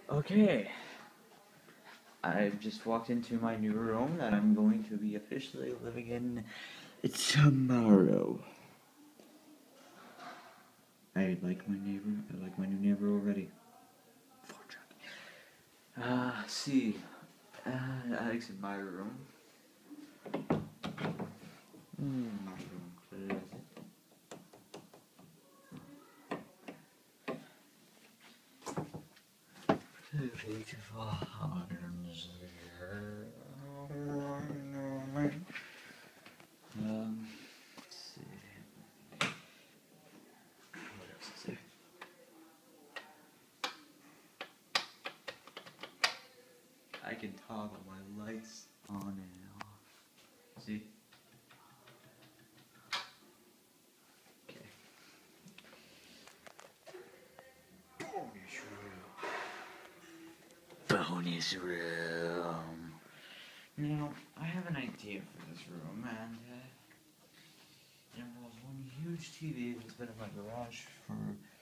Okay, I've just walked into my new room that I'm going to be officially living in tomorrow. I like my neighbor. I like my new neighbor already. See. Alex in my room. My room closet. Beautiful arms here. Let's see. What else is there? I can toggle my lights on and off. See? Okay. Bonus room. Now, I have an idea for this room, and it involves one huge TV that's been in my garage for